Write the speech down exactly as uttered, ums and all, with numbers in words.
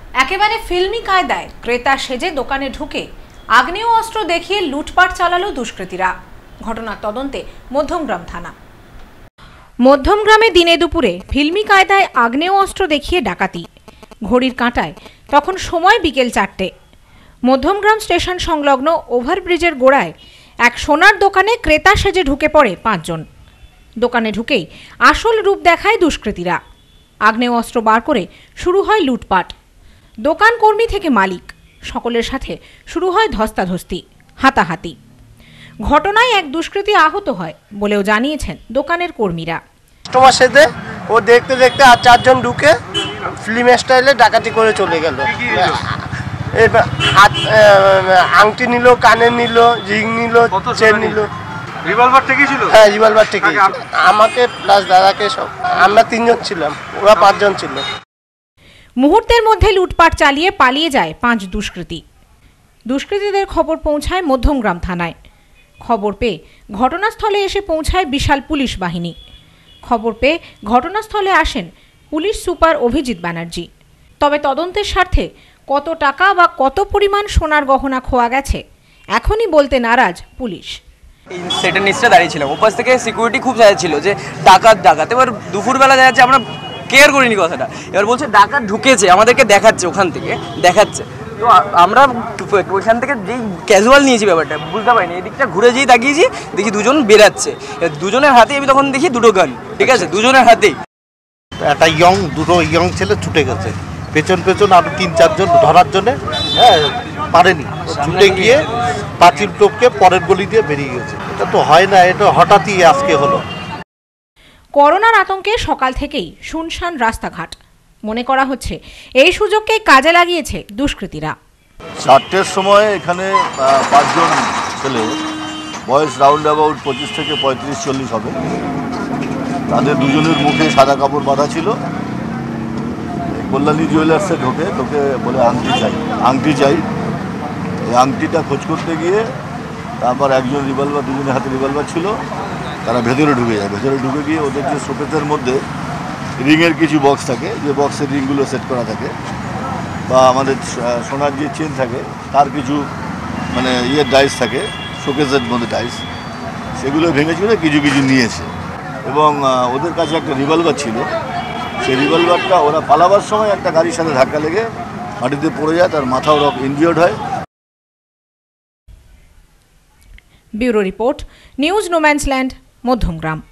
একেবারে ফিল্মি কায়দায় ক্রেতা সেজে দোকানে ঢুকে আগ্নেয় অস্ত্র দেখিয়ে লুটপাট চালালো দুষ্কৃতীরা। ঘটনার তদন্তে মধ্যমগ্রাম থানা। মধ্যমগ্রামে দিনে দুপুরে ফিল্মি কায়দায় আগ্নেয় অস্ত্র দেখিয়ে ডাকাতি। ঘড়ির কাঁটায় তখন সময় বিকেল চারটে। মধ্যমগ্রাম স্টেশন সংলগ্ন ওভারব্রিজের গোড়ায় এক সোনার দোকানে ক্রেতা সেজে ঢুকে পড়ে পাঁচজন। দোকানে ঢুকেই আসল রূপ দেখায় দুষ্কৃতীরা। আগ্নেয় অস্ত্র বার করে শুরু হয় লুটপাট। দোকান কর্মী থেকে মালিক সকলের সাথে শুরু হয় ধস্তাধস্তি, হাতাহাতি। ঘটনায় এক দুষ্কৃতী আহত হয় বলেও জানিয়েছেন দোকানের কর্মীরা। কাস্টমার সাথে ও দেখতে দেখতে আর চারজন ঢুকে ফিল্ম স্টাইলে ডাকাতি করে চলে গেল। হাত আংটি নিল, কানে নিল, রিং নিল, চেন নিল। রিভলভার থেকেই ছিল? হ্যাঁ, রিভলভার থেকেই। আমাকে প্লাস দাদাকে সব, আমরা তিনজন ছিলাম, ওরা পাঁচজন ছিল। মুহূর্তের মধ্যে লুটপাট চালিয়ে পালিয়ে যায় পাঁচ দুষ্কৃতী। দুষ্কৃতীদের খবর পৌঁছায় মধ্যমগ্রাম থানায়। খবর পেয়ে ঘটনাস্থলে এসে পৌঁছায় বিশাল পুলিশ বাহিনী। খবর পেয়ে ঘটনাস্থলে আসেন পুলিশ সুপার অভিজিৎ ব্যানার্জি। তবে তদন্তের স্বার্থে কত টাকা বা কত পরিমাণ সোনার গহনা খোয়া গেছে এখনই বলতে নারাজ পুলিশ। সেটা নিশ্চয় দাঁড়িয়ে ছিলাম, ওপাশ থেকে সিকিউরিটি খুব সাজা ছিল যে ডাকাত ডাকাত। এবার দুপুরবেলা দেখা যাচ্ছে, আমরা কেয়ার করিনি কথাটা। এবার বলছে ডাকাত ঢুকেছে, আমাদেরকে দেখাচ্ছে, ওখান থেকে দেখাচ্ছে। তো আমরা ওইখান থেকে যেই ক্যাজুয়াল নিয়েছি ব্যাপারটা, বুঝতে পারিনি। এদিকটা ঘুরে যেই তাকিয়েছি, দেখি দুজন বেরাচ্ছে। দুজনের হাতে আমি তখন দেখি দুটো গান, ঠিক আছে, দুজনের হাতেই। একটা ইয়ং, দুটো ইয়ং ছেলে ছুটে গেছে পেছন পেছন, আরো তিন চারজন ধরার জন্যে, হ্যাঁ পারেনি, ছুটে গিয়ে পাঁচিল টপকে পরের গলি দিয়ে বেরিয়ে গেছে। এটা তো হয় না, এটা হঠাৎই আজকে হলো। করোনার আতঙ্কে সকাল থেকেই শুনশান রাস্তাঘাট। মনে করা হচ্ছে এই সুযোগকে কাজে লাগিয়েছে দুষ্কৃতীরা। চারটের সময় এখানে পাঁচজন ছেলে, বয়স রাউন্ড অ্যাবাউট পঁচিশ থেকে পঁয়ত্রিশ চল্লিশ হবে, তাদের দুজনের মুখে সাদা কাপড় বাঁধা ছিল। কল্যাণী জুয়েলার্সে ঢোকে ঢোকে বলে আংটি চাই, আংটি চাই। এই আংটিটা খোঁজ করতে গিয়ে তারপর একজন রিভলভার, দুজনের হাতে রিভলভার ছিল, তারা ভেতরে ঢুকে যায়। ভেতরে ঢুকে গিয়ে ওদের যে শোকেসের মধ্যে রিংয়ের কিছু বক্স থাকে, যে বক্সের রিংগুলো সেট করা থাকে, বা আমাদের সোনার যে চেন থাকে তার কিছু মানে ইয়ের ডাইস থাকে, শোকেসের মধ্যে ডাইস, সেগুলো ভেঙে চুরে কিছু কিছু নিয়েছে। এবং ওদের কাছে একটা রিভলভার ছিল, সেই রিভলভারটা ওরা পালাবার সময় একটা গাড়ির সাথে ধাক্কা লেগে মাটিতে পড়ে যায়, তার মাথা ওরা ইনজিওর্ড হয়। Bureau report, news no man's land, Madhyamgram.